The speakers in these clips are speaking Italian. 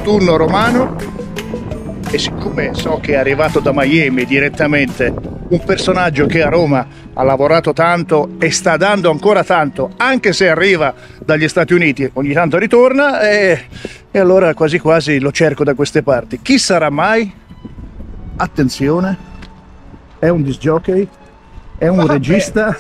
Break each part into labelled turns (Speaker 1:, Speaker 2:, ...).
Speaker 1: autunno romano, e siccome so che è arrivato da Miami direttamente un personaggio che a Roma ha lavorato tanto e sta dando ancora tanto, anche se arriva dagli Stati Uniti, ogni tanto ritorna, e allora quasi quasi lo cerco da queste parti. Chi sarà mai? Attenzione, è un disc jockey, è un regista,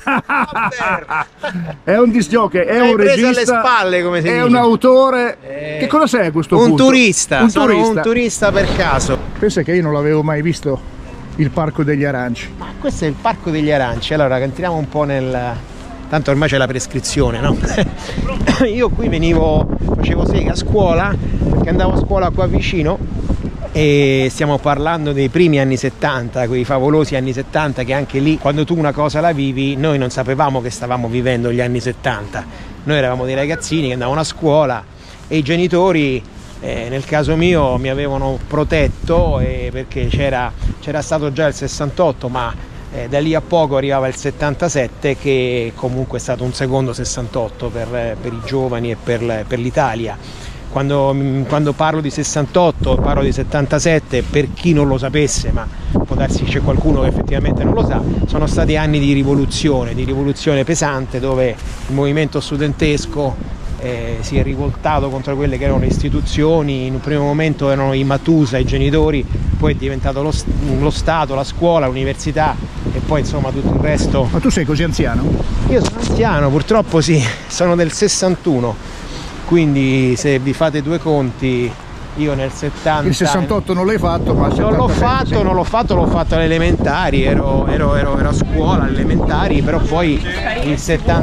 Speaker 1: è un disc jockey, è un regista,
Speaker 2: alle spalle, come si dice.
Speaker 1: È un autore. Che cosa sei a questo punto?
Speaker 2: Turista, un turista per caso.
Speaker 1: Pensa che io non l'avevo mai visto il Parco degli Aranci.
Speaker 2: Ma questo è il Parco degli Aranci. Allora entriamo un po' nel... Tanto ormai c'è la prescrizione, no? Io qui facevo sega a scuola, perché andavo a scuola qua vicino, e stiamo parlando dei primi anni 70, quei favolosi anni 70 che anche lì, quando tu una cosa la vivi, noi non sapevamo che stavamo vivendo gli anni 70. Noi eravamo dei ragazzini che andavano a scuola e i genitori, nel caso mio, mi avevano protetto, perché c'era stato già il 68, ma da lì a poco arrivava il 77, che comunque è stato un secondo 68 per i giovani e per l'Italia. Quando parlo di 68 parlo di 77, per chi non lo sapesse, ma può darsi che c'è qualcuno che effettivamente non lo sa, sono stati anni di rivoluzione pesante, dove il movimento studentesco si è rivoltato contro quelle che erano le istituzioni. In un primo momento erano i Matusa, i genitori, poi è diventato lo Stato, la scuola, l'università e poi insomma tutto il resto.
Speaker 1: Ma tu sei così anziano?
Speaker 2: Io sono anziano, purtroppo sì, sono del 61, quindi se vi fate due conti, io nel 70...
Speaker 1: Il 68 non l'hai fatto, ma...
Speaker 2: Non l'ho fatto alle elementari, ero a scuola alle elementari, però poi il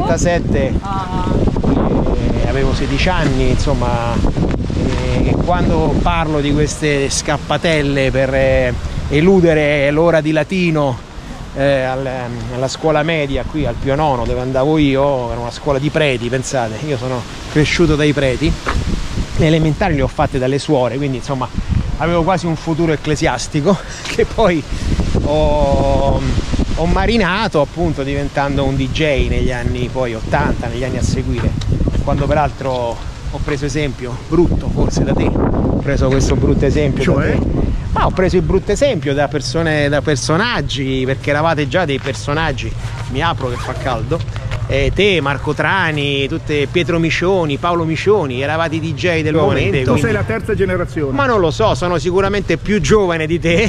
Speaker 2: 77... avevo 16 anni, insomma, e quando parlo di queste scappatelle per eludere l'ora di latino alla scuola media qui al Pio IX, dove andavo io, era una scuola di preti, pensate, io sono cresciuto dai preti, le elementari le ho fatte dalle suore, quindi insomma avevo quasi un futuro ecclesiastico che poi ho marinato, appunto, diventando un DJ negli anni poi 80, negli anni a seguire, quando peraltro ho preso esempio brutto forse da te, ho preso questo brutto esempio,
Speaker 1: cioè?
Speaker 2: da te. Ma ho preso il brutto esempio da persone, da personaggi, perché eravate già dei personaggi. Mi apro che fa caldo. Te, Marco Trani, Pietro Micioni, Paolo Micioni, eravate i DJ del momento.
Speaker 1: Tu
Speaker 2: quindi...
Speaker 1: sei la terza generazione.
Speaker 2: Ma non lo so, sono sicuramente più giovane di te.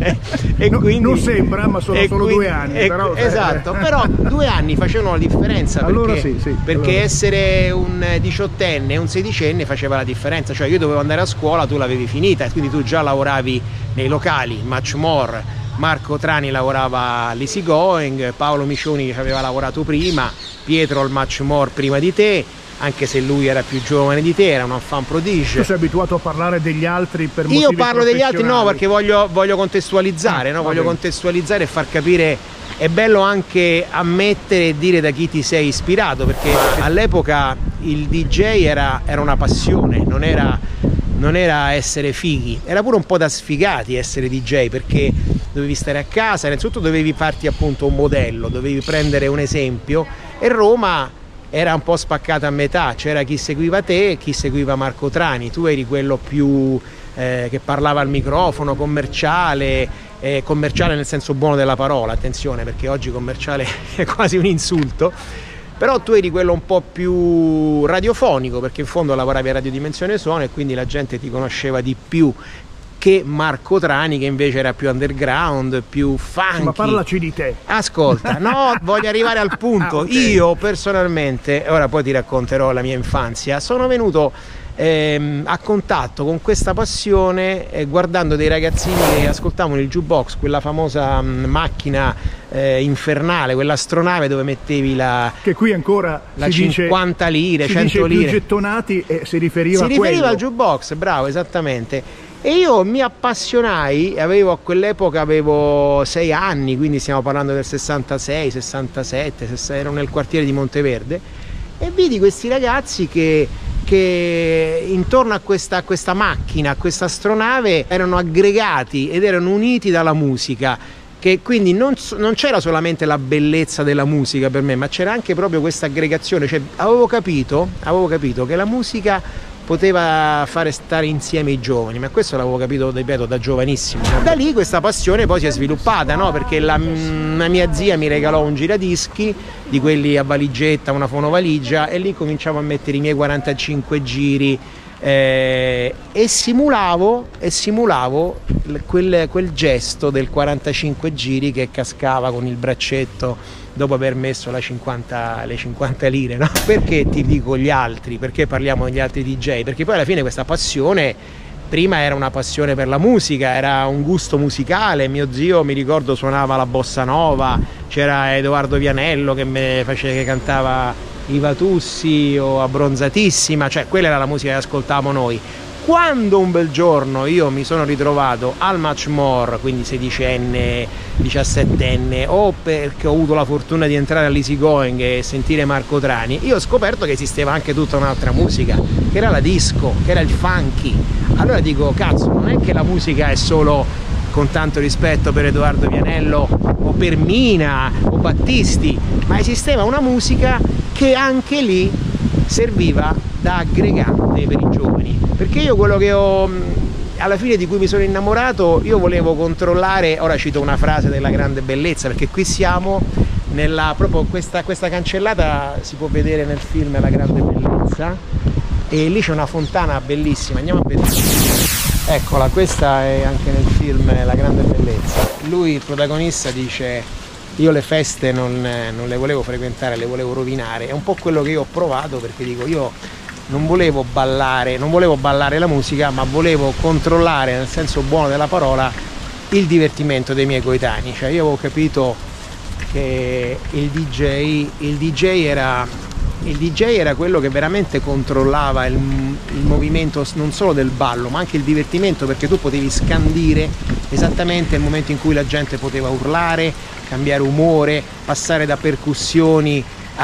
Speaker 2: E
Speaker 1: no,
Speaker 2: quindi...
Speaker 1: Non sembra, ma sono solo 2 anni. Però...
Speaker 2: Esatto, però 2 anni facevano la differenza.
Speaker 1: Allora
Speaker 2: perché,
Speaker 1: sì,
Speaker 2: perché
Speaker 1: allora...
Speaker 2: essere un 18enne e un 16enne faceva la differenza. Cioè io dovevo andare a scuola, tu l'avevi finita, e quindi tu già lavoravi nei locali, Much More. Marco Trani lavorava all'Easy Going, Paolo Micioni che aveva lavorato prima, Pietro al Much More prima di te, anche se lui era più giovane di te, era un enfant prodige.
Speaker 1: Tu sei abituato a parlare degli altri per motivi
Speaker 2: Io parlo degli altri no, perché voglio contestualizzare, no? Voglio
Speaker 1: bene.
Speaker 2: Contestualizzare e far capire. È bello anche ammettere e dire da chi ti sei ispirato, perché all'epoca il DJ era una passione, non era essere fighi, era pure un po' da sfigati essere DJ, perché dovevi stare a casa, innanzitutto dovevi farti appunto un modello, dovevi prendere un esempio, e Roma era un po' spaccata a metà, c'era chi seguiva te e chi seguiva Marco Trani. Tu eri quello più che parlava al microfono, commerciale nel senso buono della parola, attenzione, perché oggi commerciale è quasi un insulto. Però tu eri quello un po' più radiofonico, perché in fondo lavoravi a Radio Dimensione Suono e quindi la gente ti conosceva di più che Marco Trani, che invece era più underground, più funky.
Speaker 1: Ma parlaci di te.
Speaker 2: Ascolta, no, voglio arrivare al punto.
Speaker 1: Okay.
Speaker 2: Io personalmente, ora poi ti racconterò la mia infanzia, sono venuto a contatto con questa passione guardando dei ragazzini che ascoltavano il jukebox, quella famosa macchina infernale, quell'astronave dove mettevi
Speaker 1: che qui ancora
Speaker 2: la 50 lire, 100 lire.
Speaker 1: Più gettonati, e si riferiva
Speaker 2: al jukebox, bravo, esattamente. E io mi appassionai, a quell'epoca avevo 6 anni, quindi stiamo parlando del 66, 67, ero nel quartiere di Monteverde, e vidi questi ragazzi che intorno a questa macchina, a questa astronave, erano aggregati ed erano uniti dalla musica, che quindi non c'era solamente la bellezza della musica per me, ma c'era anche proprio questa aggregazione. Cioè, avevo capito che la musica poteva fare stare insieme i giovani, ma questo l'avevo capito, ripeto, da giovanissimo. Da lì questa passione poi si è sviluppata, no? Perché la mia zia mi regalò un giradischi di quelli a valigetta, una fonovaligia, e lì cominciavo a mettere i miei 45 giri e simulavo quel gesto del 45 giri che cascava con il braccetto dopo aver messo le 50 lire, no? Perché ti dico gli altri? Perché parliamo degli altri DJ? Perché poi alla fine questa passione prima era una passione per la musica, era un gusto musicale. Mio zio, mi ricordo, suonava la bossa nova, c'era Edoardo Vianello che cantava i Vatussi o Abbronzatissima, cioè quella era la musica che ascoltavamo noi. Quando un bel giorno io mi sono ritrovato al Much More, quindi 16enne, 17enne, o perché ho avuto la fortuna di entrare all'Easy Going e sentire Marco Trani, io ho scoperto che esisteva anche tutta un'altra musica, che era la disco, che era il funky. Allora dico, cazzo, non è che la musica è solo, con tanto rispetto per Edoardo Vianello o per Mina o Battisti, ma esisteva una musica che anche lì serviva da aggregante per i giovani. Perché io quello che alla fine di cui mi sono innamorato, io volevo controllare, ora cito una frase della Grande Bellezza, perché qui siamo proprio questa cancellata si può vedere nel film La Grande Bellezza, e lì c'è una fontana bellissima, andiamo a vedere. Eccola, questa è anche nel film La Grande Bellezza. Lui, il protagonista, dice: io le feste non le volevo frequentare, le volevo rovinare. È un po' quello che io ho provato, perché dico, io non volevo ballare la musica, ma volevo controllare, nel senso buono della parola, il divertimento dei miei coetanei. Cioè io avevo capito che il DJ era quello che veramente controllava il movimento non solo del ballo, ma anche il divertimento, perché tu potevi scandire esattamente il momento in cui la gente poteva urlare, cambiare umore, passare da percussioni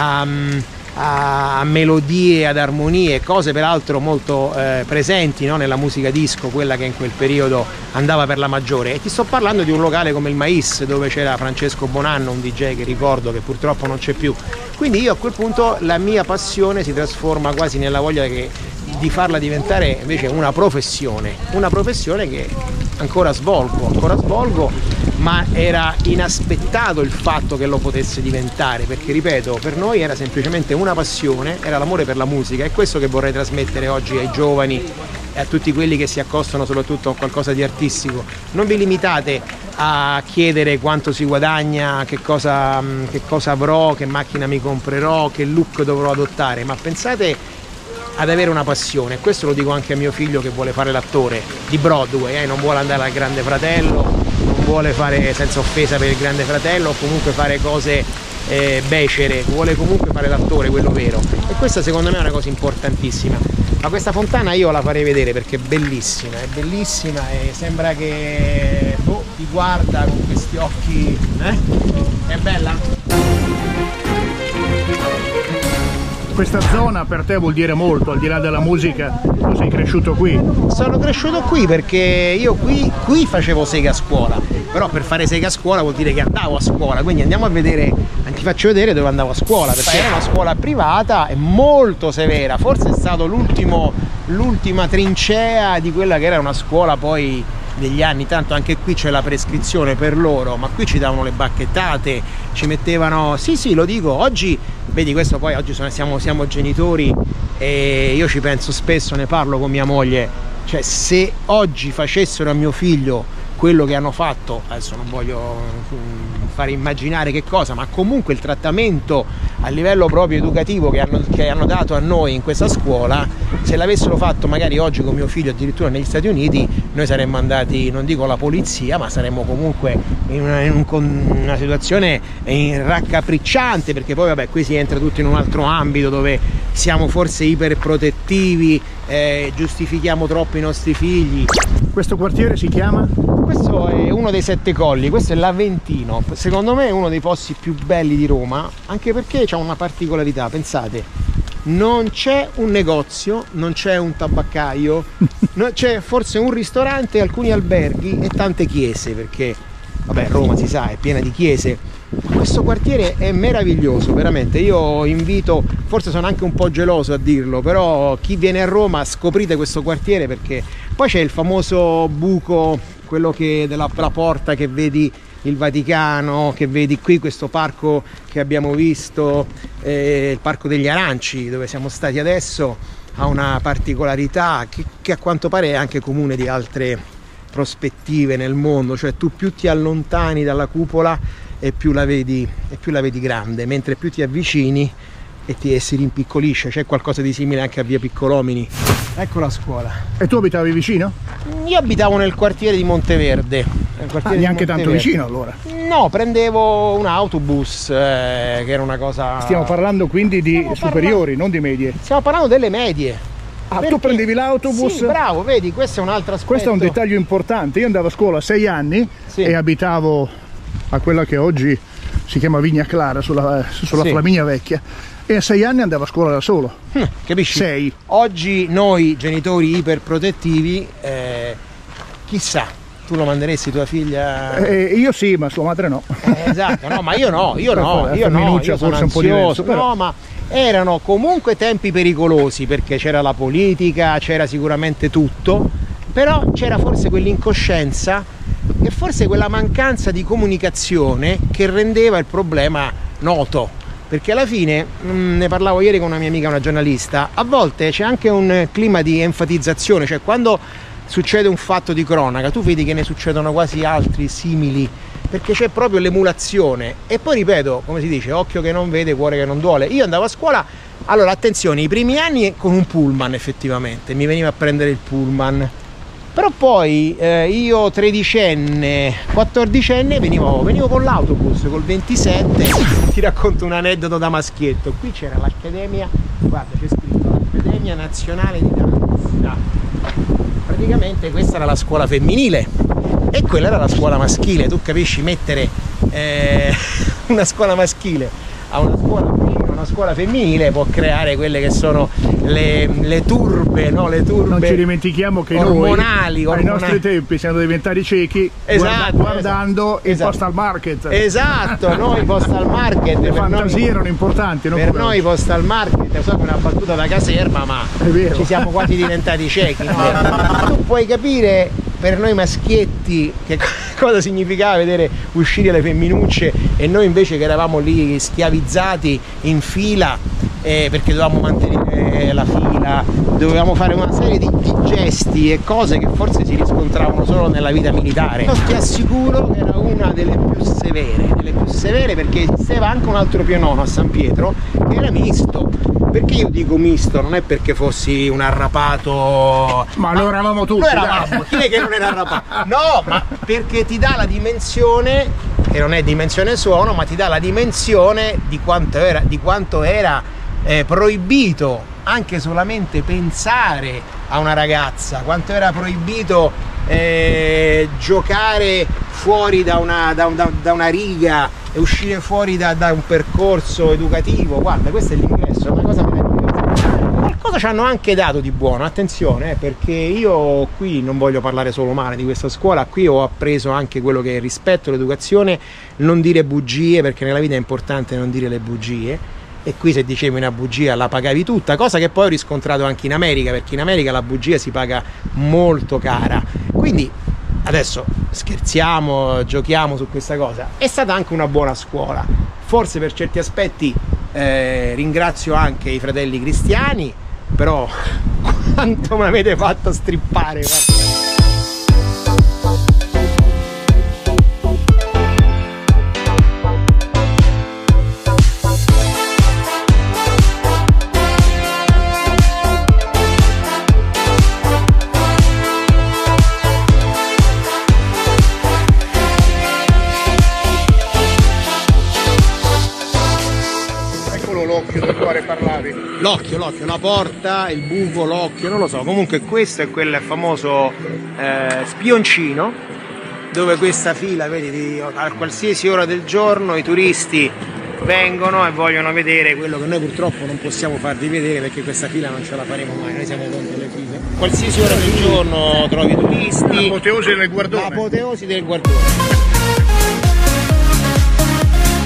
Speaker 2: a melodie, ad armonie, cose peraltro molto presenti, no? Nella musica disco, quella che in quel periodo andava per la maggiore. E ti sto parlando di un locale come il Mais, dove c'era Francesco Bonanno, un DJ che ricordo, che purtroppo non c'è più. Quindi io a quel punto la mia passione si trasforma quasi nella voglia di farla diventare invece una professione che ancora svolgo, ma era inaspettato il fatto che lo potesse diventare, perché ripeto, per noi era semplicemente una passione, era l'amore per la musica. È questo che vorrei trasmettere oggi ai giovani e a tutti quelli che si accostano soprattutto a qualcosa di artistico. Non vi limitate a chiedere quanto si guadagna, che cosa avrò, che macchina mi comprerò, che look dovrò adottare, ma pensate ad avere una passione. Questo lo dico anche a mio figlio, che vuole fare l'attore di Broadway, non vuole andare al Grande Fratello, non vuole fare, senza offesa per il Grande Fratello, o comunque fare cose becere, vuole comunque fare l'attore, quello vero. E questa secondo me è una cosa importantissima. Ma questa fontana io la farei vedere, perché è bellissima e sembra che ti guarda con questi occhi. È bella?
Speaker 1: Questa zona per te vuol dire molto, al di là della musica. Tu sei cresciuto qui?
Speaker 2: Sono cresciuto qui perché io qui facevo sega a scuola, però per fare sega a scuola vuol dire che andavo a scuola, quindi andiamo a vedere, ti faccio vedere dove andavo a scuola, perché era una scuola privata e molto severa, forse è stato l'ultima trincea di quella che era una scuola poi degli anni, tanto anche qui c'è la prescrizione per loro, ma qui ci davano le bacchettate, ci mettevano, sì lo dico, oggi, vedi questo, poi oggi siamo genitori e io ci penso spesso, ne parlo con mia moglie, cioè se oggi facessero a mio figlio quello che hanno fatto, adesso non voglio fare immaginare che cosa, ma comunque il trattamento a livello proprio educativo che hanno dato a noi in questa scuola, se l'avessero fatto magari oggi con mio figlio addirittura negli Stati Uniti, noi saremmo andati, non dico alla polizia, ma saremmo comunque in una situazione raccapricciante, perché poi vabbè, qui si entra tutto in un altro ambito dove siamo forse iperprotettivi, giustifichiamo troppo i nostri figli.
Speaker 1: Questo quartiere si chiama?
Speaker 2: Questo è uno dei 7 colli, questo è l'Aventino, secondo me è uno dei posti più belli di Roma, anche perché c'ha una particolarità, pensate, non c'è un negozio, non c'è un tabaccaio, c'è forse un ristorante, alcuni alberghi e tante chiese, perché vabbè, Roma si sa è piena di chiese, Questo quartiere è meraviglioso, veramente. Io invito, forse sono anche un po' geloso a dirlo, però chi viene a Roma scoprite questo quartiere, perché poi c'è il famoso buco, quello che della porta che vedi il Vaticano, che vedi qui questo parco che abbiamo visto, il Parco degli Aranci, dove siamo stati adesso, ha una particolarità che a quanto pare è anche comune di altre prospettive nel mondo, cioè tu più ti allontani dalla cupola e più la vedi grande, mentre più ti avvicini e si rimpiccolisce. C'è qualcosa di simile anche a via Piccolomini. Ecco la scuola.
Speaker 1: E tu abitavi vicino?
Speaker 2: Io abitavo nel quartiere di Monteverde.
Speaker 1: Neanche tanto vicino allora?
Speaker 2: No, prendevo un autobus, che era una cosa...
Speaker 1: Stiamo parlando quindi di superiori, non di medie?
Speaker 2: Stiamo parlando delle medie.
Speaker 1: Ah, tu prendevi l'autobus?
Speaker 2: Sì, bravo, vedi, questo è un altro aspetto.
Speaker 1: Questo è un dettaglio importante. Io andavo a scuola a 6 anni e abitavo a quella che oggi si chiama Vigna Clara, sulla Flaminia Vecchia, e a 6 anni andavo a scuola da solo.
Speaker 2: Capisci?
Speaker 1: 6.
Speaker 2: Oggi noi genitori iperprotettivi, chissà, tu lo manderesti tua figlia?
Speaker 1: Io sì, ma sua madre no.
Speaker 2: Esatto, no, ma io no, io
Speaker 1: forse
Speaker 2: sono
Speaker 1: un po' diverso, però.
Speaker 2: No, ma erano comunque tempi pericolosi, perché c'era la politica, c'era sicuramente tutto, però c'era forse quell'incoscienza e forse quella mancanza di comunicazione che rendeva il problema noto, perché alla fine, ne parlavo ieri con una mia amica, una giornalista, a volte c'è anche un clima di enfatizzazione, cioè quando succede un fatto di cronaca tu vedi che ne succedono quasi altri simili, perché c'è proprio l'emulazione. E poi ripeto, come si dice, occhio che non vede, cuore che non duole. Io andavo a scuola, allora attenzione, i primi anni con un pullman, effettivamente mi veniva a prendere il pullman, però poi io 13enne, 14enne venivo con l'autobus, col 27. Ti racconto un aneddoto da maschietto. Qui c'era l'accademia, guarda, c'è scritto l'Accademia Nazionale di Danza. Praticamente questa era la scuola femminile e quella era la scuola maschile. Tu capisci, mettere una scuola maschile a una scuola femminile può creare quelle che sono le turbe, no? Le turbe.
Speaker 1: Non ci dimentichiamo che
Speaker 2: ormonali,
Speaker 1: noi ai nostri tempi siamo diventati ciechi, guardando il Postal Market.
Speaker 2: Esatto, noi Postal Market.
Speaker 1: Le fantasie erano importanti, non
Speaker 2: per noi Postal Market, so che è una battuta da caserma, ma ci siamo quasi diventati ciechi, no? Tu puoi capire per noi maschietti che cosa significava vedere uscire le femminucce, e noi invece che eravamo lì schiavizzati in fila, perché dovevamo mantenere la fila, dovevamo fare una serie di gesti e cose che forse si riscontravano solo nella vita militare. Io ti assicuro che era una delle più severe, perché esisteva anche un altro pianono a San Pietro che era misto. Perché io dico misto? Non è perché fossi un arrapato,
Speaker 1: ma lo eravamo tutti.
Speaker 2: Lo eravamo, chi è che non era arrapato? No, ma perché ti dà la dimensione, che non è dimensione suono, ma ti dà la dimensione di quanto era proibito anche solamente pensare a una ragazza, quanto era proibito giocare fuori da una riga e uscire fuori da un percorso educativo. Guarda, questo è l'ingresso, è una cosa meravigliosa. Qualcosa ci hanno anche dato di buono, attenzione, perché io qui non voglio parlare solo male di questa scuola, qui ho appreso anche quello che è il rispetto, l'educazione, non dire bugie, perché nella vita è importante non dire le bugie. E qui se dicevi una bugia la pagavi tutta, cosa che poi ho riscontrato anche in America, perché in America la bugia si paga molto cara. Quindi adesso scherziamo, giochiamo su questa cosa. È stata anche una buona scuola, forse per certi aspetti ringrazio anche i fratelli cristiani, però quanto mi avete fatto strippare, guarda.
Speaker 1: L'occhio del quale parlavi.
Speaker 2: L'occhio, la porta, il buco, l'occhio, non lo so. Comunque questo è quel famoso spioncino, dove questa fila, vedi, a qualsiasi ora del giorno i turisti vengono e vogliono vedere quello che noi purtroppo non possiamo farvi vedere, perché questa fila non ce la faremo mai, noi siamo contro le file. Qualsiasi ora del giorno trovi turisti.
Speaker 1: L'apoteosi del guardone.
Speaker 2: L'apoteosi del guardone.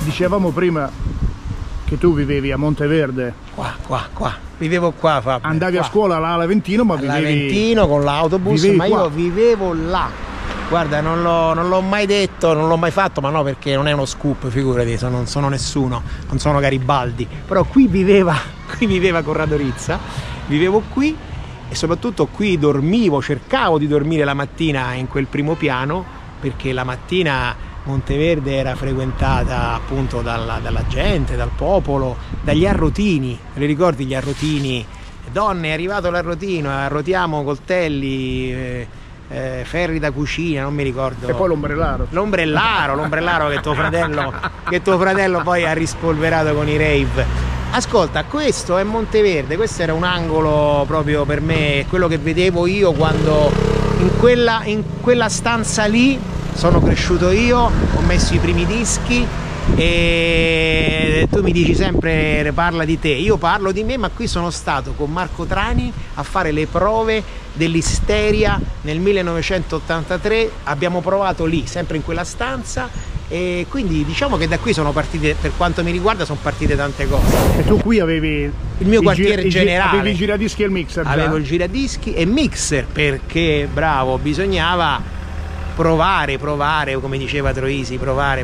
Speaker 1: Dicevamo prima che tu vivevi a Monteverde.
Speaker 2: Qua. Vivevo qua, Fabio.
Speaker 1: Andavi
Speaker 2: qua.
Speaker 1: a scuola là all'Aventino, ma
Speaker 2: all'Aventino con l'autobus, ma io vivevo là. Guarda, non l'ho mai detto, non l'ho mai fatto, ma no, perché non è uno scoop, figurati, non sono nessuno, non sono Garibaldi. Però qui viveva Corrado Rizza, vivevo qui e soprattutto qui dormivo, cercavo di dormire la mattina in quel primo piano, perché la mattina Monteverde era frequentata appunto dalla gente, dal popolo, dagli arrotini. Te li ricordi gli arrotini? Donne, è arrivato l'arrotino, arrotiamo coltelli, ferri da cucina, non mi ricordo.
Speaker 1: E poi l'ombrellaro. L'ombrellaro che tuo fratello poi ha rispolverato con i rave. Ascolta, questo è Monteverde, questo era un angolo proprio per me, quello che vedevo io quando in quella stanza lì sono cresciuto io, ho messo i primi dischi e tu mi dici sempre parla di te, io parlo di me, ma qui sono stato con Marco Trani a fare le prove dell'Isteria nel 1983, abbiamo provato lì, sempre in quella stanza, e quindi diciamo che da qui sono partite, per quanto mi riguarda, sono partite tante cose. E tu qui avevi
Speaker 2: il mio quartiere generale,
Speaker 1: avevi il giradischi e il mixer?
Speaker 2: Avevo il giradischi e mixer, perché bravo, bisognava provare, come diceva Troisi, provare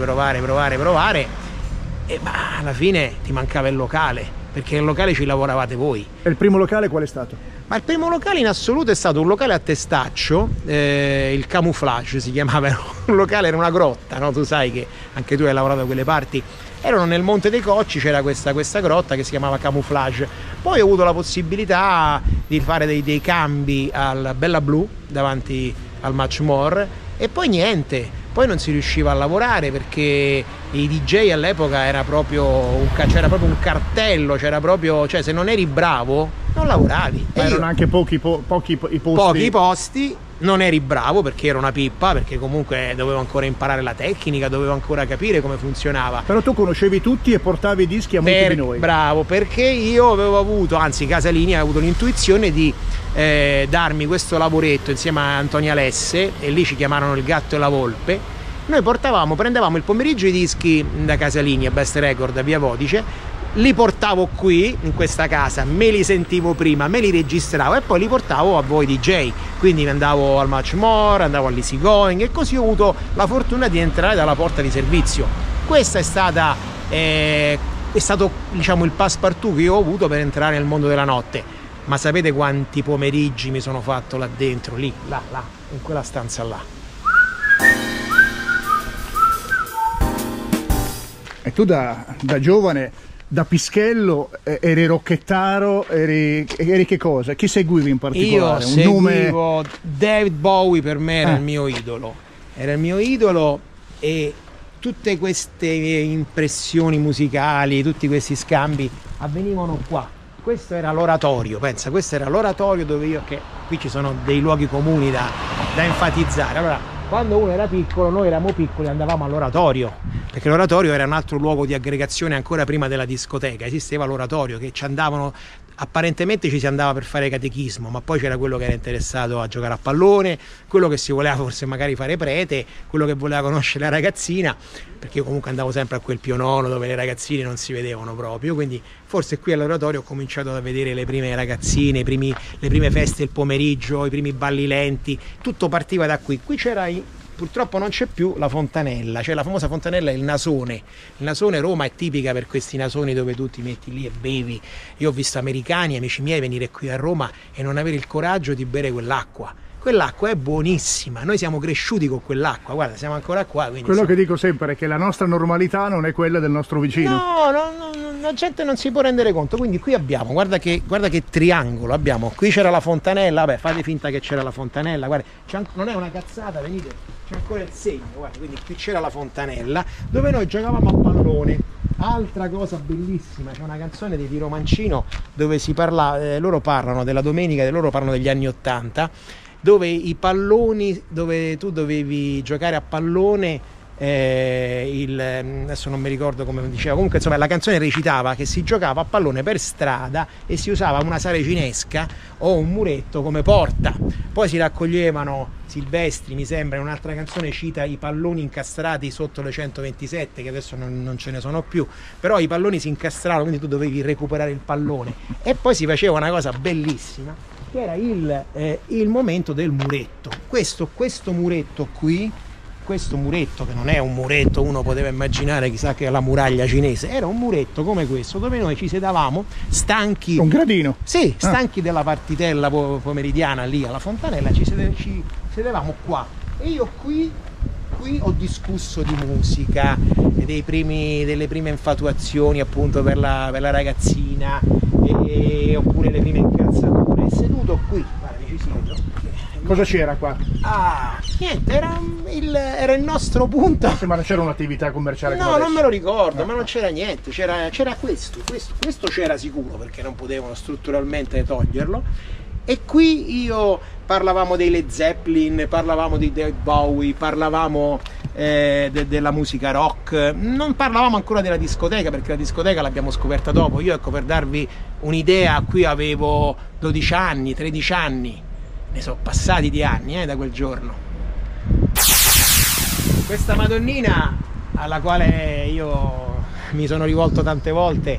Speaker 2: e ma alla fine ti mancava il locale, perché il locale ci lavoravate voi.
Speaker 1: E il primo locale qual è stato?
Speaker 2: Ma il primo locale in assoluto è stato un locale a Testaccio, il Camouflage si chiamava, un locale, era una grotta, no? Tu sai che anche tu hai lavorato da quelle parti, erano nel Monte dei Cocci, c'era questa grotta che si chiamava Camouflage. Poi ho avuto la possibilità di fare dei cambi al Bella Blu davanti al Much More, e poi niente, poi non si riusciva a lavorare perché i DJ all'epoca c'era proprio un cartello, c'era proprio, cioè se non eri bravo non lavoravi.
Speaker 1: Ma erano anche pochi
Speaker 2: i posti, non eri bravo perché era una pippa, perché comunque dovevo ancora imparare la tecnica, dovevo ancora capire come funzionava.
Speaker 1: Però tu conoscevi tutti e portavi i dischi a molti di noi.
Speaker 2: Bravo, perché io avevo avuto, anzi Casalini ha avuto l'intuizione di darmi questo lavoretto insieme a Antonia Lesse, e lì ci chiamarono il gatto e la volpe. Noi prendevamo il pomeriggio i dischi da Casalini a Best Record a Via Vodice, li portavo qui in questa casa, me li sentivo prima, me li registravo e poi li portavo a voi DJ, quindi andavo al Much More, andavo all'Easy Going, e così ho avuto la fortuna di entrare dalla porta di servizio. Questa è stato diciamo il passepartout che io ho avuto per entrare nel mondo della notte. Ma sapete quanti pomeriggi mi sono fatto là dentro, lì, là, in quella stanza là.
Speaker 1: E tu da giovane, da pischello, eri rocchettaro, eri che cosa? Chi seguivi in particolare?
Speaker 2: Io seguivo David Bowie, per me era il mio idolo. Era il mio idolo, e tutte queste impressioni musicali, tutti questi scambi avvenivano qua. Questo era l'oratorio, pensa, questo era l'oratorio dove qui ci sono dei luoghi comuni da enfatizzare. Allora, quando uno era piccolo, noi eravamo piccoli, andavamo all'oratorio, perché l'oratorio era un altro luogo di aggregazione ancora prima della discoteca. Esisteva l'oratorio, che ci andavano, apparentemente ci si andava per fare catechismo, ma poi c'era quello che era interessato a giocare a pallone, quello che si voleva forse magari fare prete, quello che voleva conoscere la ragazzina, perché io comunque andavo sempre a quel pianono dove le ragazzine non si vedevano proprio, quindi forse qui all'oratorio ho cominciato a vedere le prime ragazzine, le prime feste il pomeriggio, i primi balli lenti, tutto partiva da qui. Qui c'era, purtroppo non c'è più, la fontanella, cioè la famosa fontanella, il nasone. Il nasone, Roma è tipica per questi nasoni dove tu ti metti lì e bevi. Io ho visto americani, amici miei, venire qui a Roma e non avere il coraggio di bere quell'acqua. Quell'acqua è buonissima, noi siamo cresciuti con quell'acqua, guarda, siamo ancora qua.
Speaker 1: Quello che dico sempre è che la nostra normalità non è quella del nostro vicino.
Speaker 2: No, la gente non si può rendere conto. Quindi qui abbiamo, guarda che triangolo abbiamo. Qui c'era la fontanella, vabbè, fate finta che c'era la fontanella, guarda, non è una cazzata, venite, c'è ancora il segno, guarda, quindi qui c'era la fontanella dove noi giocavamo a pallone. Altra cosa bellissima, c'è una canzone di Tiro Mancino dove si parla, loro parlano della domenica, loro parlano degli anni '80, dove i palloni, dove tu dovevi giocare a pallone, adesso non mi ricordo come diceva, comunque insomma la canzone recitava che si giocava a pallone per strada e si usava una saracinesca o un muretto come porta, poi si raccoglievano. Silvestri mi sembra in un'altra canzone cita i palloni incastrati sotto le 127, che adesso non ce ne sono più, però i palloni si incastravano, quindi tu dovevi recuperare il pallone, e poi si faceva una cosa bellissima che era il momento del muretto. Questo muretto qui, questo muretto, che non è un muretto, uno poteva immaginare chissà che è la muraglia cinese, era un muretto come questo dove noi ci sedavamo stanchi,
Speaker 1: un gradino,
Speaker 2: sì, stanchi della partitella pomeridiana lì alla Fontanella, ci sedevamo qua, e io qui ho discusso di musica, delle prime infatuazioni appunto per la ragazzina, oppure le prime incazzature, seduto qui, guarda, ci siedo.
Speaker 1: Cosa c'era qua?
Speaker 2: Niente, era il nostro punto.
Speaker 1: Ma non c'era un'attività commerciale?
Speaker 2: No, non me lo ricordo, ma non c'era niente, c'era questo c'era sicuro, perché non potevano strutturalmente toglierlo. E qui parlavamo dei Led Zeppelin, parlavamo di David Bowie, parlavamo della musica rock, non parlavamo ancora della discoteca, perché la discoteca l'abbiamo scoperta dopo. Io, ecco, per darvi un'idea, qui avevo 12 anni, 13 anni, ne sono passati di anni da quel giorno. Questa Madonnina, alla quale io mi sono rivolto tante volte,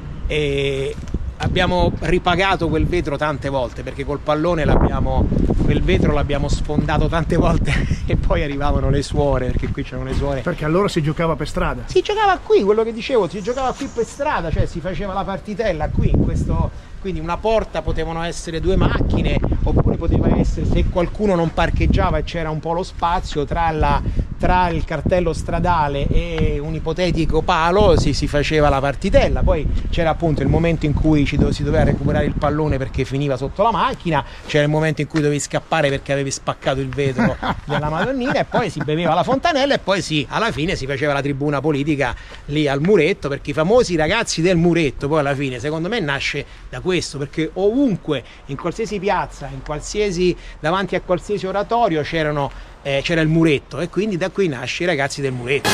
Speaker 2: e abbiamo ripagato quel vetro tante volte, perché col pallone quel vetro l'abbiamo sfondato tante volte e poi arrivavano le suore, perché qui c'erano le suore.
Speaker 1: Perché allora si giocava per strada?
Speaker 2: Si giocava qui, quello che dicevo, si giocava qui per strada, cioè si faceva la partitella qui, quindi una porta potevano essere 2 macchine, oppure poteva essere, se qualcuno non parcheggiava e c'era un po' lo spazio tra il cartello stradale e un ipotetico palo, si faceva la partitella. Poi c'era appunto il momento in cui si doveva recuperare il pallone perché finiva sotto la macchina, c'era il momento in cui dovevi scappare perché avevi spaccato il vetro della Madonnina, e poi si beveva la fontanella, e poi alla fine si faceva la tribuna politica lì al muretto, perché i famosi ragazzi del muretto poi alla fine secondo me nasce da questo, perché ovunque, in qualsiasi piazza, davanti a qualsiasi oratorio c'era il muretto, e quindi da qui nasce i ragazzi del muretto.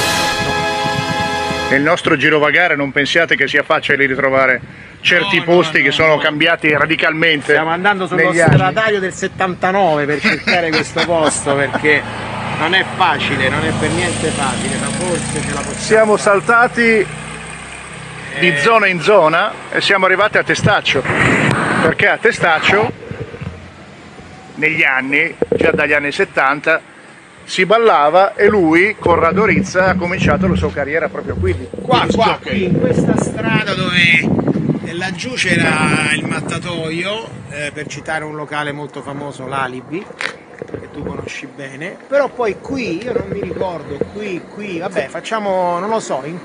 Speaker 1: Nel nostro girovagare non pensiate che sia facile ritrovare certi posti che sono cambiati radicalmente.
Speaker 2: Stiamo andando sullo stradario del 79 per cercare questo posto, perché non è facile, non è per niente facile, ma forse ce la possiamo.
Speaker 1: Siamo saltati di zona in zona e siamo arrivati a Testaccio, perché a Testaccio negli anni, già dagli anni 70, si ballava, e lui, Corrado Rizza, ha cominciato la sua carriera proprio qui
Speaker 2: in questa strada, dove laggiù c'era il mattatoio, per citare un locale molto famoso, l'Alibi, che tu conosci bene. Però poi qui, io non mi ricordo, qui, vabbè, facciamo, non lo so, in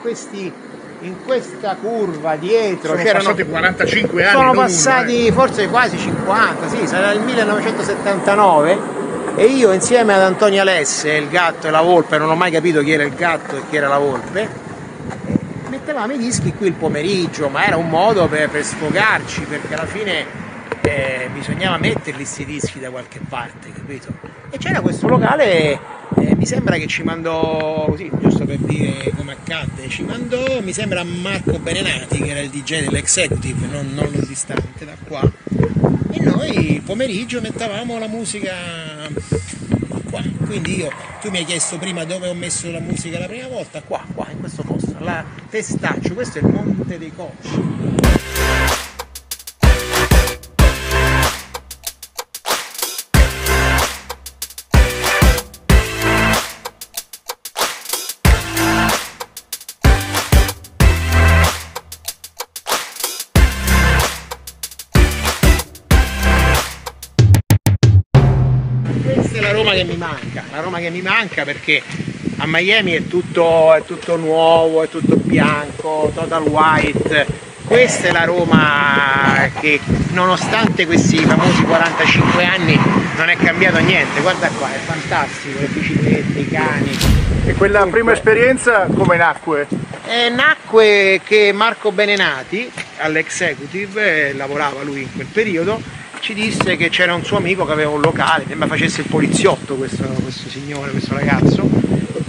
Speaker 2: questa curva dietro
Speaker 1: sono passati 45 anni.
Speaker 2: Sono passati forse quasi 50, sì, sarà il 1979, e io insieme ad Antonio Alesse, il gatto e la volpe, non ho mai capito chi era il gatto e chi era la volpe, mettevamo i dischi qui il pomeriggio, ma era un modo per sfogarci, perché alla fine bisognava metterli sti dischi da qualche parte, capito? E c'era questo locale, mi sembra che ci mandò, così giusto per dire come accadde, ci mandò, mi sembra, Marco Benenati, che era il DJ dell'Executive, non lo distante da qua, e noi il pomeriggio mettavamo la musica qua. Quindi tu mi hai chiesto prima dove ho messo la musica la prima volta, qua in questo posto, la Testaccio, questo è il Monte dei Cocci. La Roma che mi manca, perché a Miami è tutto nuovo, è tutto bianco, total white. Questa è la Roma che, nonostante questi famosi 45 anni, non è cambiato niente. Guarda qua, è fantastico, le biciclette, i cani.
Speaker 1: E quella prima esperienza come nacque?
Speaker 2: Nacque che Marco Benenati, all'Executive, lavorava lui in quel periodo, ci disse che c'era un suo amico che aveva un locale, sembra facesse il poliziotto questo signore, questo ragazzo,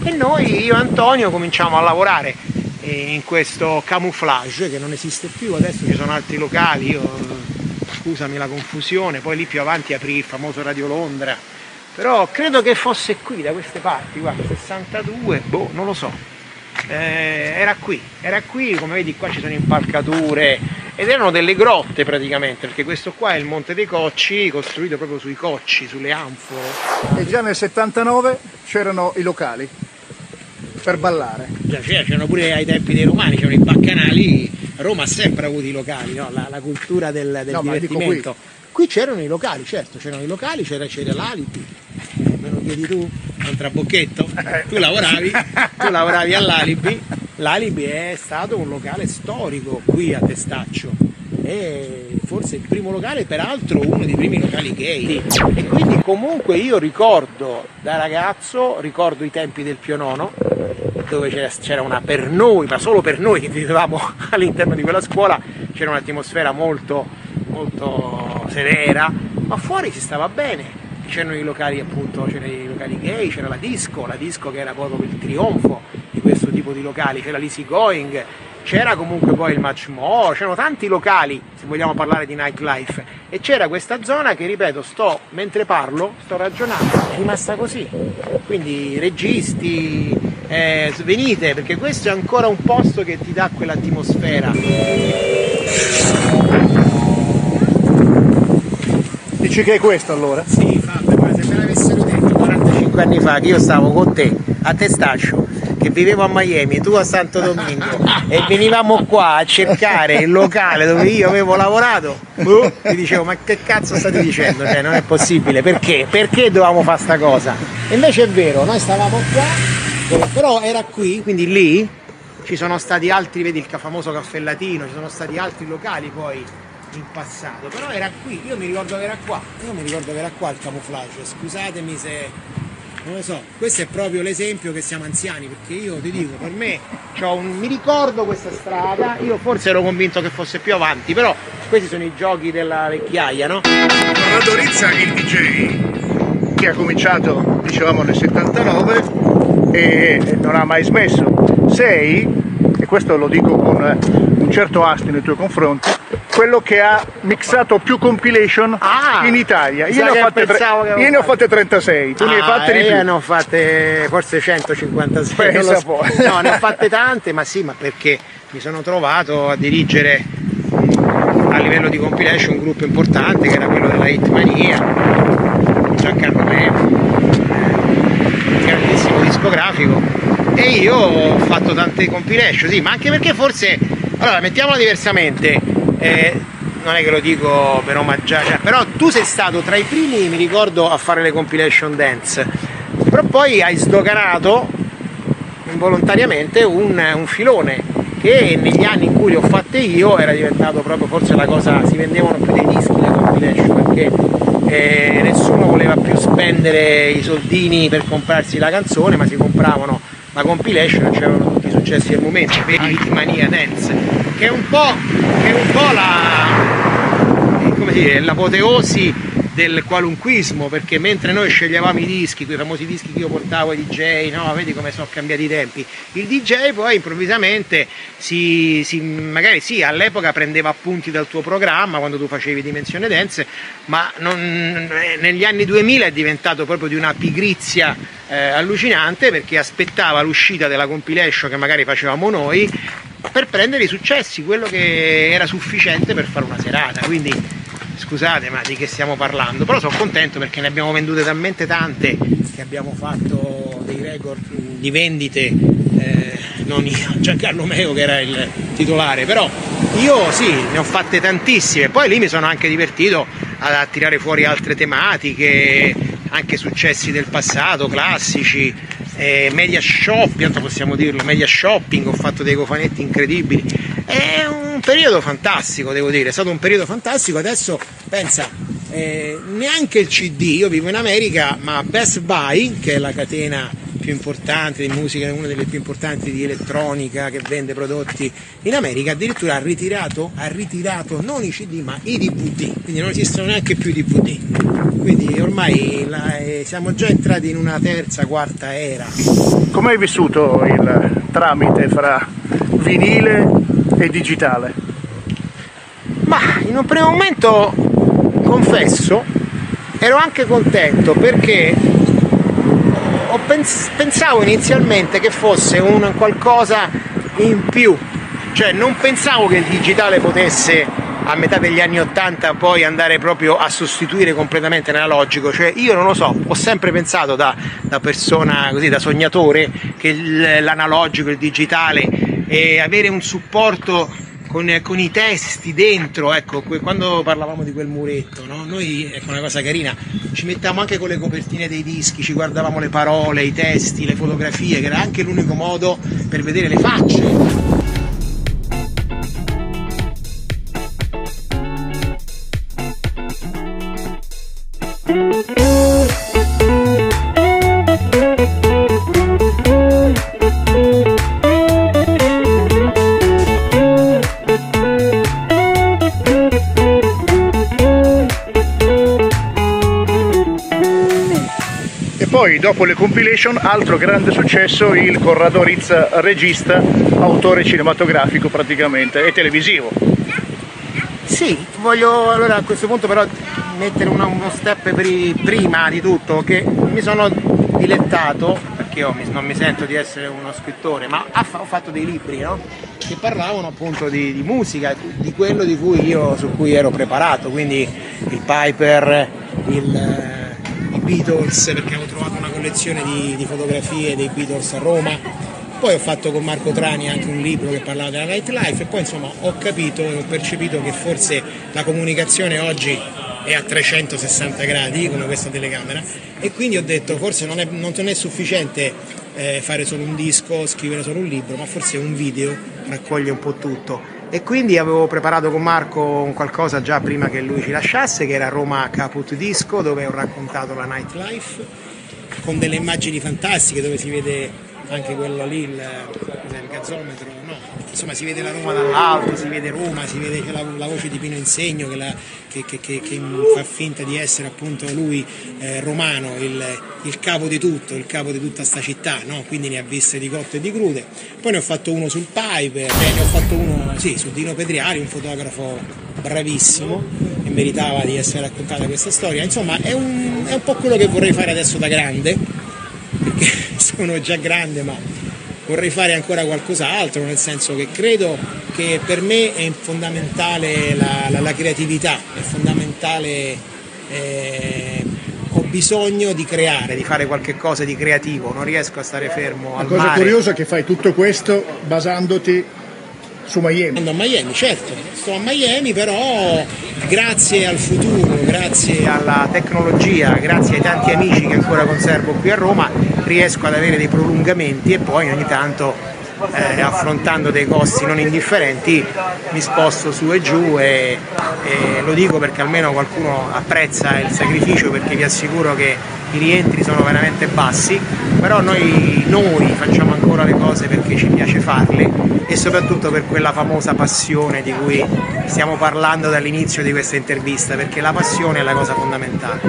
Speaker 2: e noi, io e Antonio, cominciamo a lavorare in questo camouflage che non esiste più. Adesso ci sono altri locali, scusami la confusione, poi lì più avanti aprì il famoso Radio Londra, però credo che fosse qui, da queste parti, guarda, 62, boh, non lo so. Era qui, come vedi qua ci sono impalcature ed erano delle grotte praticamente, perché questo qua è il Monte dei Cocci, costruito proprio sui cocci, sulle anfore.
Speaker 1: E già nel 79 c'erano i locali per ballare.
Speaker 2: Già c'erano pure ai tempi dei romani, c'erano i baccanali. Roma ha sempre avuto i locali, no? la cultura del divertimento. Qui c'erano i locali, certo, c'erano i locali, c'era l'Alibi, me lo chiedi tu, un trabocchetto? Tu lavoravi all'Alibi, l'Alibi è stato un locale storico qui a Testaccio, e forse il primo locale, peraltro uno dei primi locali gay, e quindi comunque io ricordo da ragazzo, ricordo i tempi del Pio Nono, dove c'era una, per noi, ma solo per noi che vivevamo all'interno di quella scuola, c'era un'atmosfera molto severa, ma fuori si stava bene, c'erano i locali, appunto, c'erano i locali gay, c'era la disco che era proprio il trionfo di questo tipo di locali, c'era l'Easy Going, c'era comunque poi il Much More, c'erano tanti locali, se vogliamo parlare di nightlife, e c'era questa zona che, ripeto, mentre parlo, sto ragionando, è rimasta così. Quindi registi, venite, perché questo è ancora un posto che ti dà quell'atmosfera.
Speaker 1: Dici che è questo allora?
Speaker 2: Sì, Fabio, se me l'avessero detto 45 anni fa che io stavo con te a Testaccio, che vivevo a Miami e tu a Santo Domingo, e venivamo qua a cercare il locale dove io avevo lavorato, ti dicevo, ma che cazzo state dicendo? Cioè, non è possibile, perché? Perché dovevamo fare sta cosa? E invece è vero, noi stavamo qua, però era qui, quindi lì ci sono stati altri, vedi il famoso Caffè Latino, ci sono stati altri locali poi in passato, però era qui, io mi ricordo che era qua il camouflage, scusatemi se non lo so, questo è proprio l'esempio che siamo anziani, perché io ti dico, per me mi ricordo questa strada, io forse ero convinto che fosse più avanti, però questi sono i giochi della vecchiaia, no?
Speaker 1: Corrado Rizza, il DJ che ha cominciato, dicevamo, nel 79 e non ha mai smesso. Sei, e questo lo dico con un certo astio nei tuoi confronti, quello che ha mixato più compilation in Italia. Io ne ho fatte 36, tu ne hai fatte di più.
Speaker 2: Io ne ho fatte forse 156.
Speaker 1: Pensa un po'.
Speaker 2: No, ne ho fatte tante, ma sì, ma perché mi sono trovato a dirigere a livello di compilation un gruppo importante che era quello della Hitmania, Giancarlo Meo, grandissimo discografico, e io ho fatto tante compilation, sì, ma anche perché forse, allora mettiamola diversamente, non è che lo dico per omaggiare, però tu sei stato tra i primi, mi ricordo, a fare le compilation dance, però poi hai sdoganato involontariamente un filone che negli anni in cui le ho fatte io era diventato proprio, forse la cosa, si vendevano più dei dischi le compilation, perché nessuno voleva più spendere i soldini per comprarsi la canzone, ma si compravano la compilation e c'erano tutti i successi del momento, vedi Hitmania Dance, che è un po' l'apoteosi del qualunquismo, perché mentre noi sceglievamo i dischi, quei famosi dischi che io portavo ai DJ, no, vedi come sono cambiati i tempi, il DJ poi improvvisamente magari sì, all'epoca prendeva appunti dal tuo programma quando tu facevi Dimensione Dance, ma negli anni 2000 è diventato proprio di una pigrizia allucinante, perché aspettava l'uscita della compilation che magari facevamo noi per prendere i successi, quello che era sufficiente per fare una serata. Quindi scusate, ma di che stiamo parlando? Però sono contento perché ne abbiamo vendute talmente tante che abbiamo fatto dei record di vendite, non io, Giancarlo Meo che era il titolare, però io sì, ne ho fatte tantissime. Poi lì mi sono anche divertito a tirare fuori altre tematiche, anche successi del passato, classici, media shopping, possiamo dirlo, media shopping, ho fatto dei cofanetti incredibili. È un periodo fantastico, devo dire, è stato un periodo fantastico. Adesso pensa, neanche il CD, io vivo in America, ma Best Buy, che è la catena più importanti di musica, una delle più importanti di elettronica che vende prodotti in America, addirittura ha ritirato non i CD ma i DVD, quindi non esistono neanche più i DVD, quindi ormai siamo già entrati in una terza, quarta era.
Speaker 1: Come hai vissuto il tramite fra vinile e digitale?
Speaker 2: Ma in un primo momento, confesso, ero anche contento perché pensavo inizialmente che fosse un qualcosa in più, cioè non pensavo che il digitale potesse a metà degli anni 80 poi andare proprio a sostituire completamente l'analogico, cioè io non lo so, ho sempre pensato da persona così, da sognatore, che l'analogico, il digitale e avere un supporto con i testi dentro, ecco, quando parlavamo di quel muretto, no? Noi, ecco una cosa carina, ci mettavamo anche con le copertine dei dischi, ci guardavamo le parole, i testi, le fotografie, che era anche l'unico modo per vedere le facce.
Speaker 1: Poi dopo le compilation, altro grande successo, il Corrado Rizza regista, autore cinematografico praticamente e televisivo.
Speaker 2: Sì, voglio allora a questo punto però mettere uno step prima di tutto, che mi sono dilettato, perché io non mi sento di essere uno scrittore, ma ho fatto dei libri, no? Che parlavano appunto di musica, di quello su cui ero preparato, quindi il Piper, i Beatles, perché avevo trovato una collezione di fotografie dei Beatles a Roma. Poi ho fatto con Marco Trani anche un libro che parlava della nightlife e poi insomma ho capito e ho percepito che forse la comunicazione oggi è a 360 gradi come questa telecamera, e quindi ho detto forse non è sufficiente fare solo un disco, scrivere solo un libro, ma forse un video raccoglie un po' tutto. E quindi avevo preparato con Marco un qualcosa già prima che lui ci lasciasse, che era Roma Caput Disco, dove ho raccontato la nightlife con delle immagini fantastiche, dove si vede anche quello lì, il gazzometro, no? Insomma si vede la Roma dall'alto, si vede Roma, si vede la voce di Pino Insegno che fa finta di essere appunto lui romano, il capo di tutto, il capo di tutta sta città, no? Quindi ne ha viste di cotte e di crude. Poi ne ho fatto uno sul Piper, ne ho fatto uno su Dino Pedriari, un fotografo bravissimo e meritava di essere raccontata questa storia. Insomma è un po' quello che vorrei fare adesso da grande, perché sono già grande, ma vorrei fare ancora qualcos'altro, nel senso che credo che per me è fondamentale la creatività, è fondamentale, ho bisogno di creare, di fare qualche cosa di creativo, non riesco a stare fermo al mare.
Speaker 1: La cosa curiosa è che fai tutto questo basandoti su Miami.
Speaker 2: Ando a Miami, certo, sto a Miami, però grazie al futuro, grazie alla tecnologia, grazie ai tanti amici che ancora conservo qui a Roma, riesco ad avere dei prolungamenti e poi ogni tanto affrontando dei costi non indifferenti mi sposto su e giù e lo dico perché almeno qualcuno apprezza il sacrificio, perché vi assicuro che i rientri sono veramente bassi, però noi facciamo ancora le cose perché ci piace farle e soprattutto per quella famosa passione di cui stiamo parlando dall'inizio di questa intervista, perché la passione è la cosa fondamentale.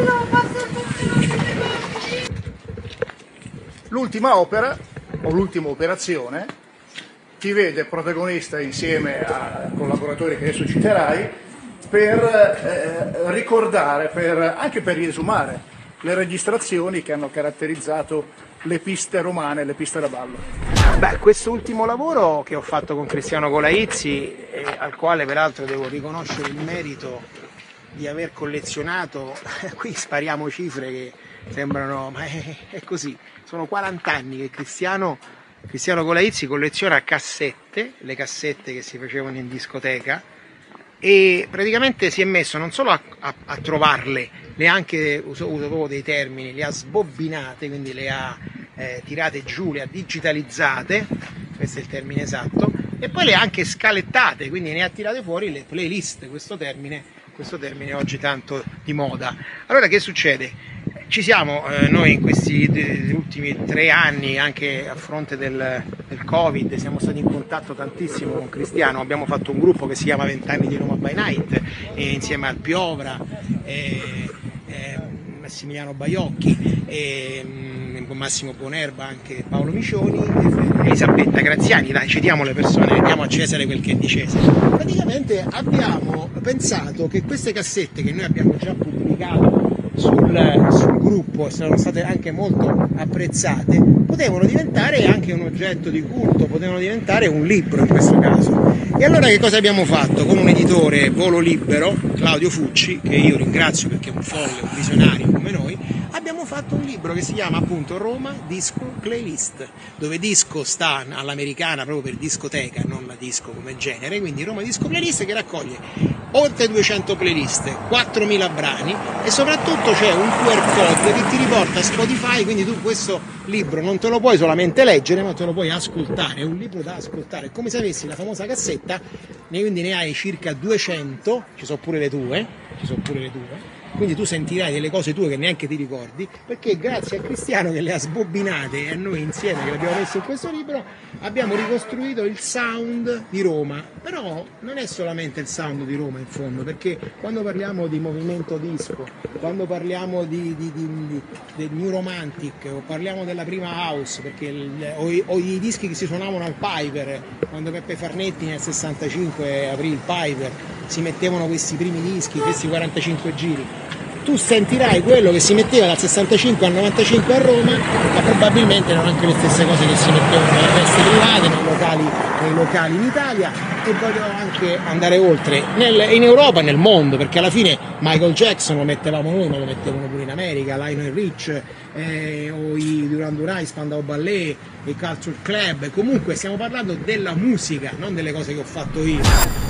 Speaker 1: L'ultima opera, o l'ultima operazione, ti vede protagonista insieme a collaboratori che adesso citerai per ricordare, anche per riesumare le registrazioni che hanno caratterizzato le piste romane, le piste da ballo.
Speaker 2: Beh, questo ultimo lavoro che ho fatto con Cristiano Colaizzi, al quale peraltro devo riconoscere il merito di aver collezionato, qui spariamo cifre che sembrano, ma è così, sono 40 anni che Cristiano Colaizzi colleziona cassette, le cassette che si facevano in discoteca, e praticamente si è messo non solo a trovarle, le ha anche, uso proprio dei termini, le ha sbobbinate, quindi le ha tirate giù, le ha digitalizzate, questo è il termine esatto, e poi le ha anche scalettate, quindi ne ha tirate fuori le playlist, questo termine oggi tanto di moda. Allora che succede? Ci siamo noi in questi ultimi 3 anni, anche a fronte del Covid, siamo stati in contatto tantissimo con Cristiano, abbiamo fatto un gruppo che si chiama 20 anni di Roma by Night, insieme al Piovra, Massimiliano Baiocchi, con Massimo Bonerba, anche Paolo Micioni e Elisabetta Graziani. Dai, citiamo le persone, diamo a Cesare quel che è di Cesare. Praticamente abbiamo pensato che queste cassette che noi abbiamo già pubblicato sul gruppo, sono state anche molto apprezzate, potevano diventare anche un oggetto di culto, potevano diventare un libro in questo caso. E allora che cosa abbiamo fatto? Con un editore volo libero, Claudio Fucci, che io ringrazio perché è un folle, un visionario come noi, abbiamo fatto un libro che si chiama appunto Roma Disco Playlist, dove disco sta all'americana proprio per discoteca, non la disco come genere, quindi Roma Disco Playlist, che raccoglie oltre 200 playlist, 4.000 brani e soprattutto c'è un QR code che ti riporta a Spotify, quindi tu questo libro non te lo puoi solamente leggere ma te lo puoi ascoltare, è un libro da ascoltare, è come se avessi la famosa cassetta, quindi ne hai circa 200, ci sono pure le tue, quindi tu sentirai delle cose tue che neanche ti ricordi, perché grazie a Cristiano che le ha sbobbinate e a noi insieme che le abbiamo messe in questo libro abbiamo ricostruito il sound di Roma. Però non è solamente il sound di Roma in fondo, perché quando parliamo di movimento disco, quando parliamo di New Romantic o parliamo della prima house, perché o i dischi che si suonavano al Piper, quando Peppe Farnetti nel 65 aprì il Piper, si mettevano questi primi dischi, questi 45 giri, tu sentirai quello che si metteva dal 65 al 95 a Roma, ma probabilmente non anche le stesse cose che si mettevano nelle feste private, nei locali in Italia, e voglio anche andare oltre in Europa e nel mondo, perché alla fine Michael Jackson lo mettevamo noi, ma lo mettevano pure in America, Lionel Rich, o i Duran Duran, i Spandau Ballet, i Culture Club. Comunque stiamo parlando della musica, non delle cose che ho fatto io.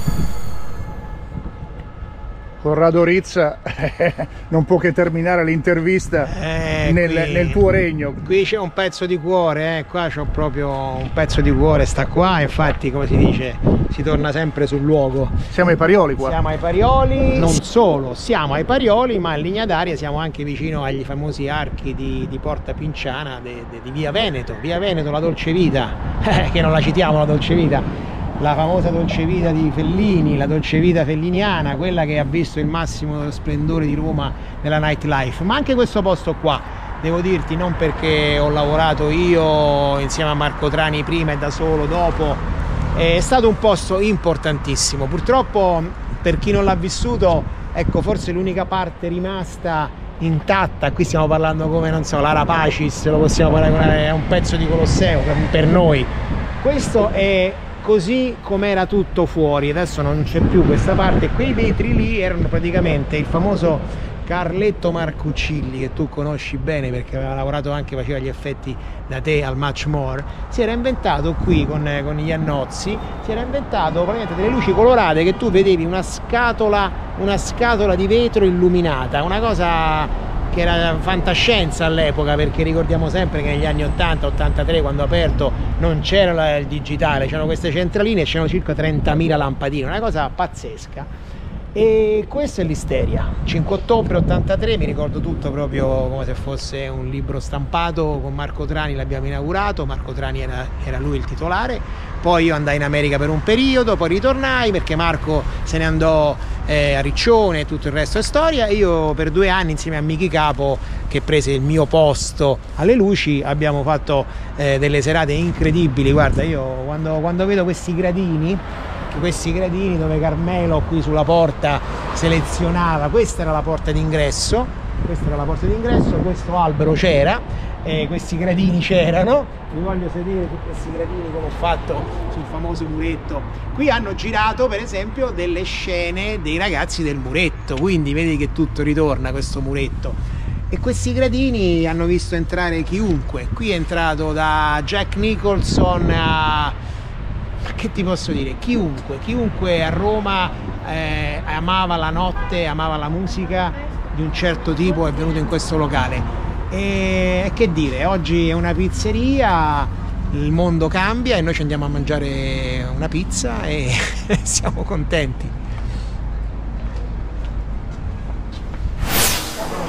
Speaker 1: Corrado Rizza non può che terminare l'intervista nel tuo regno.
Speaker 2: Qui c'è un pezzo di cuore, qua c'ho proprio un pezzo di cuore, sta qua, infatti come si dice, si torna sempre sul luogo.
Speaker 1: Siamo ai Parioli qua.
Speaker 2: Siamo ai Parioli, non solo, siamo ai Parioli, ma in linea d'aria siamo anche vicino agli famosi archi di Porta Pinciana di Via Veneto, la Dolce Vita, che non la citiamo la Dolce Vita. La famosa Dolce Vita di Fellini, la Dolce Vita felliniana, quella che ha visto il massimo splendore di Roma nella nightlife. Ma anche questo posto qua, devo dirti, non perché ho lavorato io insieme a Marco Trani prima e da solo dopo, è stato un posto importantissimo. Purtroppo per chi non l'ha vissuto, ecco, forse l'unica parte rimasta intatta, qui stiamo parlando come, non so, l'Arapacis, lo possiamo paragonare a un pezzo di Colosseo per noi. Questo è così com'era tutto fuori, adesso non c'è più questa parte. Quei vetri lì erano praticamente il famoso Carletto Marcuccilli, che tu conosci bene perché aveva lavorato anche, faceva gli effetti da te al Much More. Si era inventato qui con gli Annozzi, si era inventato praticamente delle luci colorate che tu vedevi una scatola di vetro illuminata, una cosa che era fantascienza all'epoca, perché ricordiamo sempre che negli anni 80-83, quando aperto, non c'era il digitale, c'erano queste centraline e c'erano circa 30.000 lampadine, una cosa pazzesca. E questo è l'Isteria, 5 ottobre 83, mi ricordo tutto proprio come se fosse un libro stampato. Con Marco Trani l'abbiamo inaugurato, Marco Trani era lui il titolare, poi io andai in America per un periodo, poi ritornai perché Marco se ne andò a Riccione e tutto il resto è storia, e io per 2 anni insieme a Michi Capo, che prese il mio posto alle luci, abbiamo fatto delle serate incredibili. Guarda, io quando vedo questi gradini dove Carmelo qui sulla porta selezionava, questa era la porta d'ingresso, questo albero c'era, questi gradini c'erano, vi voglio sedere su questi gradini come ho fatto sul famoso muretto. Qui hanno girato per esempio delle scene dei ragazzi del muretto, quindi vedi che tutto ritorna, questo muretto. E questi gradini hanno visto entrare chiunque, qui è entrato da Jack Nicholson a... che ti posso dire, chiunque a Roma amava la notte, amava la musica di un certo tipo, è venuto in questo locale. E che dire, oggi è una pizzeria, il mondo cambia e noi ci andiamo a mangiare una pizza e siamo contenti.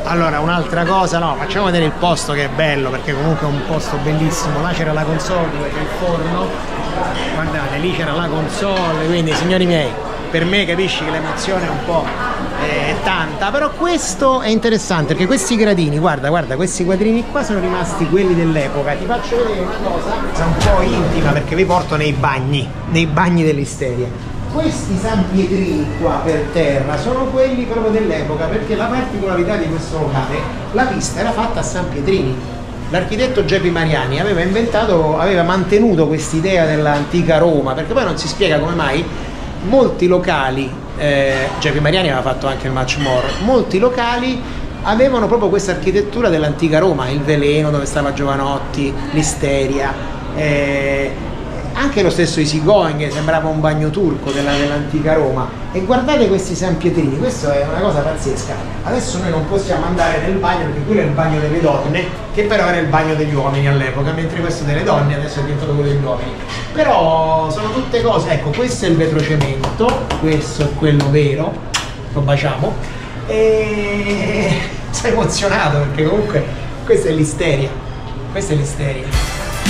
Speaker 2: Allora, un'altra cosa, no, facciamo vedere il posto che è bello, perché comunque è un posto bellissimo. Là c'era la console, dove c'è il forno, guardate, lì c'era la console, quindi signori miei, per me capisci che l'emozione è un po' tanta, però questo è interessante perché questi gradini, guarda, questi quadrini qua sono rimasti quelli dell'epoca. Ti faccio vedere una cosa un po' intima, perché vi porto nei bagni dell'Isteria. Questi sanpietrini qua per terra sono quelli proprio dell'epoca, perché la particolarità di questo locale, la pista era fatta a San Pietrini. L'architetto Geppi Mariani aveva mantenuto quest'idea dell'antica Roma, perché poi non si spiega come mai molti locali, Geppi Mariani aveva fatto anche il Much More, molti locali avevano proprio questa architettura dell'antica Roma, il Veleno dove stava Giovanotti, l'Isteria, anche lo stesso Easy Going sembrava un bagno turco dell'antica Roma. E guardate questi sanpietrini, questo è una cosa pazzesca. Adesso noi non possiamo andare nel bagno perché quello è il bagno delle donne, che però era il bagno degli uomini all'epoca, mentre questo delle donne adesso è diventato quello degli uomini. Però sono tutte cose, ecco, questo è il vetrocemento, questo è quello vero, lo baciamo, e sei emozionato perché comunque questa è l'Isteria, questa è l'Isteria.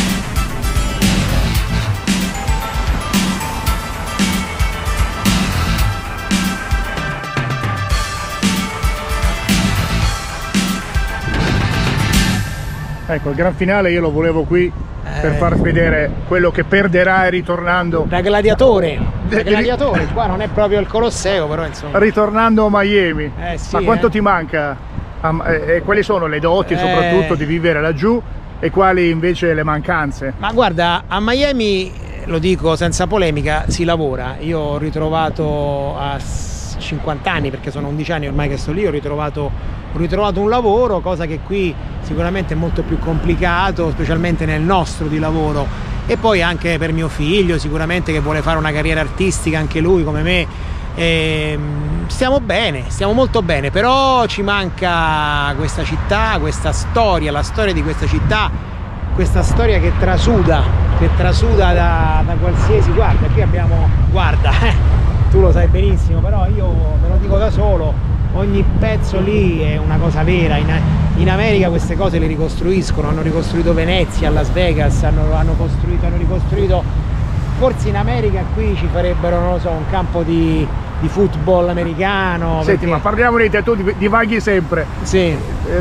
Speaker 1: Ecco, il gran finale io lo volevo qui per far vedere quello che perderai ritornando
Speaker 2: da gladiatore. Qua non è proprio il Colosseo, però insomma.
Speaker 1: Ritornando a Miami.
Speaker 2: Sì,
Speaker 1: ma quanto ti manca? Quali sono le doti soprattutto di vivere laggiù e quali invece le mancanze?
Speaker 2: Ma guarda, a Miami, lo dico senza polemica, si lavora. Io ho ritrovato a 50 anni, perché sono 11 anni ormai che sto lì, ho ritrovato un lavoro, cosa che qui sicuramente è molto più complicato, specialmente nel nostro di lavoro. E poi anche per mio figlio sicuramente, che vuole fare una carriera artistica anche lui come me. Stiamo bene, stiamo molto bene, però ci manca questa città, questa storia, la storia di questa città, questa storia che trasuda da qualsiasi, guarda, qui abbiamo, guarda, tu lo sai benissimo, però io me lo dico da solo, ogni pezzo lì è una cosa vera. In America queste cose le ricostruiscono, hanno ricostruito Venezia, Las Vegas, hanno ricostruito, forse in America qui ci farebbero, non lo so, un campo di football americano.
Speaker 1: Senti, ma parliamo di te, tu divaghi sempre.
Speaker 2: Sì.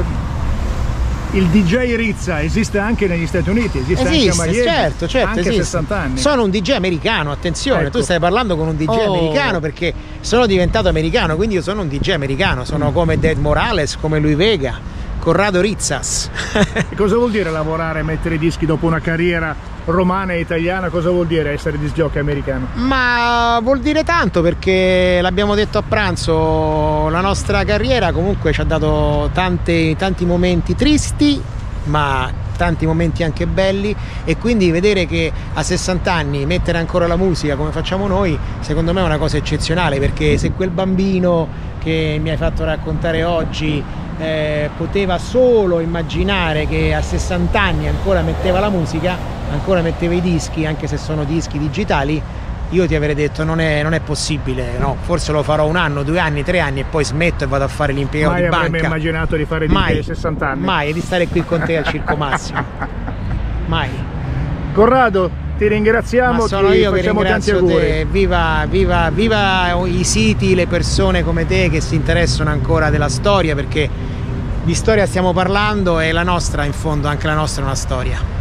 Speaker 1: Il DJ Rizza esiste anche negli Stati Uniti, esiste anche a Miami,
Speaker 2: certo,
Speaker 1: anche
Speaker 2: esiste.
Speaker 1: 60 anni.
Speaker 2: Sono un DJ americano, attenzione,
Speaker 1: ecco.
Speaker 2: Tu stai parlando con un DJ americano, perché sono diventato americano, quindi io sono un DJ americano, sono come Dead Morales, come Louis Vega, Corrado Rizzas.
Speaker 1: E cosa vuol dire lavorare, mettere i dischi dopo una carriera romana e italiana? Cosa vuol dire essere disc jockey americano?
Speaker 2: Ma vuol dire tanto, perché l'abbiamo detto a pranzo, la nostra carriera comunque ci ha dato tanti momenti tristi, ma tanti momenti anche belli, e quindi vedere che a 60 anni mettere ancora la musica come facciamo noi, secondo me è una cosa eccezionale, perché se quel bambino che mi hai fatto raccontare oggi poteva solo immaginare che a 60 anni ancora metteva la musica, ancora metteva i dischi, anche se sono dischi digitali, io ti avrei detto non è possibile, no? Forse lo farò 1 anno, 2 anni, 3 anni e poi smetto e vado a fare l'impiegato di banca.
Speaker 1: Mai avrei immaginato di fare DJ a 60 anni.
Speaker 2: Mai, e di stare qui con te al Circo Massimo. Mai.
Speaker 1: Corrado, ti ringraziamo,
Speaker 2: ma sono io che
Speaker 1: facciamo tanti
Speaker 2: ringrazio
Speaker 1: auguri.
Speaker 2: te. Viva i siti, le persone come te che si interessano ancora della storia, perché di storia stiamo parlando e la nostra, in fondo, anche la nostra è una storia.